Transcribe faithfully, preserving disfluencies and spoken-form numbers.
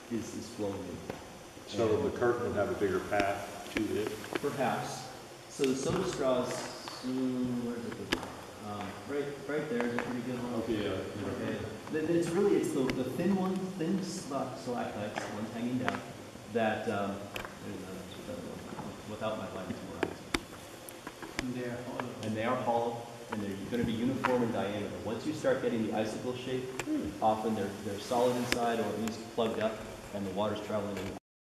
is, is flowing in. So And the curtain would have a bigger path to it. perhaps. So the soda straws, mm, where's it? Um, right, right there is a pretty good one. Okay, yeah. Okay. Th- It's really, it's the, the thin ones, thin sla- stalactites, the ones hanging down, that, um, there's another one, without my lens, more eyes. And they are hollow. And they are hollow, and they're going to be uniform in diameter. Once you start getting the icicle shape, often they're, they're solid inside or at least plugged up, and the water's traveling in.